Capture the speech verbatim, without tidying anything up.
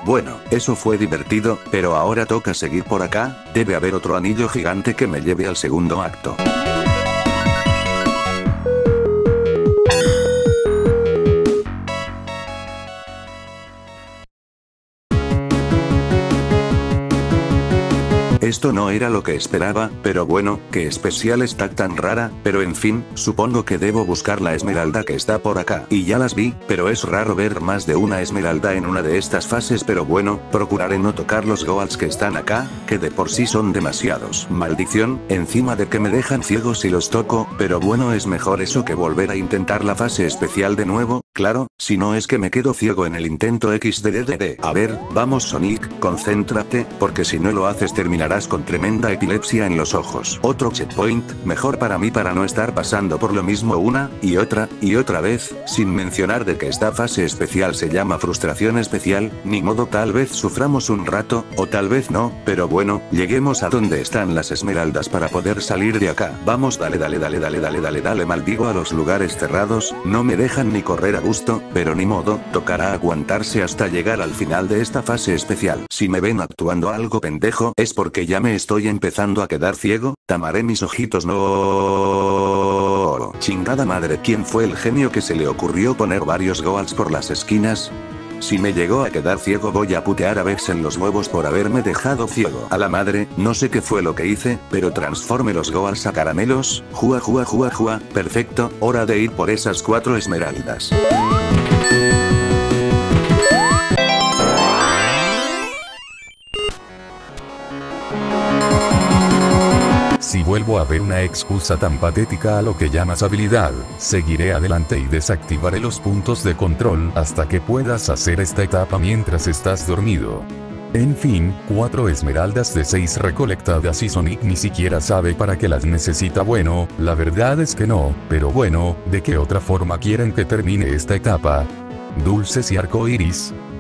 Bueno, eso fue divertido, pero ahora toca seguir por acá, debe haber otro anillo gigante que me lleve al segundo acto. Esto no era lo que esperaba, pero bueno, qué especial está tan rara, pero en fin, supongo que debo buscar la esmeralda que está por acá. Y ya las vi, pero es raro ver más de una esmeralda en una de estas fases, pero bueno, procuraré no tocar los goals que están acá, que de por sí son demasiados. Maldición, encima de que me dejan ciego si los toco, pero bueno, es mejor eso que volver a intentar la fase especial de nuevo, claro, si no es que me quedo ciego en el intento equis de de de de. A ver, vamos Sonic, concéntrate, porque si no lo haces terminarás con tremenda epilepsia en los ojos. Otro checkpoint, mejor para mí para no estar pasando por lo mismo una, y otra, y otra vez, sin mencionar de que esta fase especial se llama frustración especial, ni modo, tal vez suframos un rato, o tal vez no, pero bueno, lleguemos a donde están las esmeraldas para poder salir de acá. Vamos, dale dale dale dale dale dale dale, maldigo a los lugares cerrados, no me dejan ni correr a gusto, pero ni modo, tocará aguantarse hasta llegar al final de esta fase especial. Si me ven actuando algo pendejo, es porque ya me estoy empezando a quedar ciego, tamaré mis ojitos. No. Chingada madre, ¿quién fue el genio que se le ocurrió poner varios goals por las esquinas? Si me llegó a quedar ciego voy a putear a Vex en los huevos por haberme dejado ciego. A la madre, no sé qué fue lo que hice, pero transforme los goals a caramelos, jua jua jua jua, perfecto, hora de ir por esas cuatro esmeraldas. Si vuelvo a ver una excusa tan patética a lo que llamas habilidad, seguiré adelante y desactivaré los puntos de control hasta que puedas hacer esta etapa mientras estás dormido. En fin, cuatro esmeraldas de seis recolectadas y Sonic ni siquiera sabe para qué las necesita. Bueno, la verdad es que no, pero bueno, ¿de qué otra forma quieren que termine esta etapa? Dulces y arcoiris.